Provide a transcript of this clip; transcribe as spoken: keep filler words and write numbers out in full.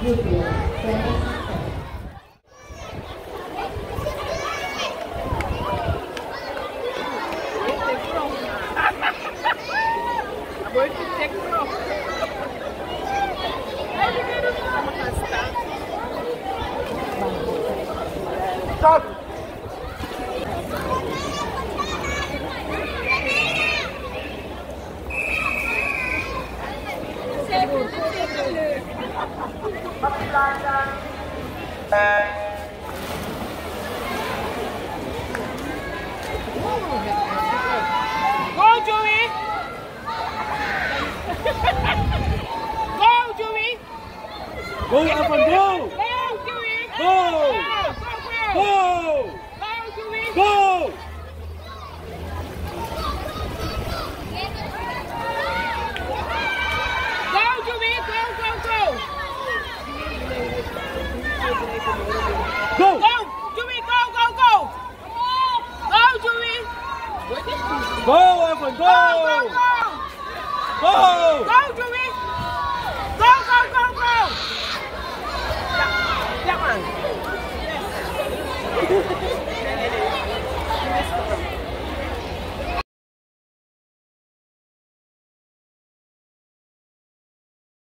Goodwill Swim Meet. Stop! Go, Joey! Go, Joey! Go, Evan, go! Go, Joey! Go! Go, Go! go, go, Joey! Go! Go, Joey! Go, go, go! Go! Go, Joey! Go, go, go! Go, Joey! Go, Evan, go! Go, go, go! Go! Go, Joey!